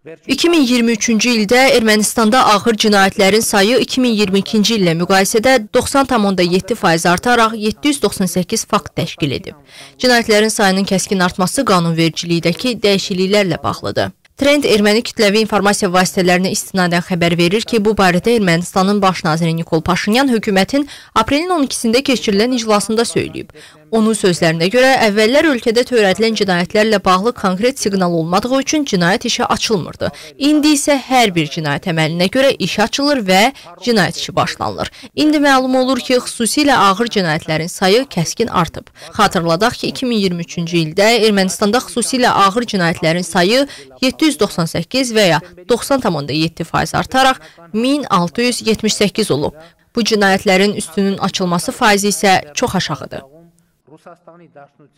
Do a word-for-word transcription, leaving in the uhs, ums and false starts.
iki min iyirmi üçüncü ildə Ermənistanda ağır cinayətlərin sayı iki min iyirmi ikinci illə müqayisədə doxsan tam onda yeddi faiz artaraq yeddi yüz doxsan səkkiz fakt təşkil edib. Cinayətlərin sayının kəskin artması qanunvericiliydəki dəyişikliklərlə bağlıdır. Trend erməni kütləvi informasiya vasitələrinə istinadən xəbər verir ki, bu barədə Ermənistanın baş naziri Nikol Paşinyan hökumətin aprelin on ikisində keçirilən iclasında söyləyib. Onun sözlərinə görə, əvvəllər ölkədə törədilən cinayətlərlə bağlı konkret siqnal olmadığı üçün cinayət işi açılmırdı. İndi isə hər bir cinayət əməlinə görə iş açılır və cinayət işi başlanılır. İndi məlum olur ki, xüsusilə ağır cinayətlərin sayı kəskin artıb. Xatırladaq ki, iki min iyirmi üçüncü ildə Ermənistanda xüsusilə ağır cinayətlərin sayı yeddi yüz doxsan səkkiz və ya doxsan tam onda yeddi faiz artaraq min altı yüz yetmiş səkkiz olub. Bu cinayətlərin üstünün açılması faizi isə çox aşağıdır.